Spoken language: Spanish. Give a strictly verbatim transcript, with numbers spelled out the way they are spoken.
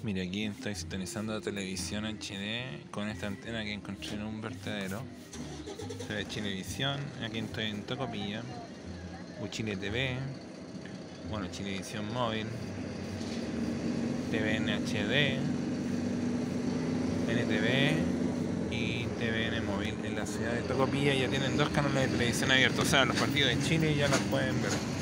Mira, aquí estoy sintonizando la televisión H D con esta antena que encontré en un vertedero. Se ve Chilevisión, aquí estoy en Tocopilla, Uchile T V, bueno, Chilevisión Móvil, T V N H D, N T V y T V N Móvil. En la ciudad de Tocopilla ya tienen dos canales de televisión abiertos, o sea, los partidos de Chile ya los pueden ver.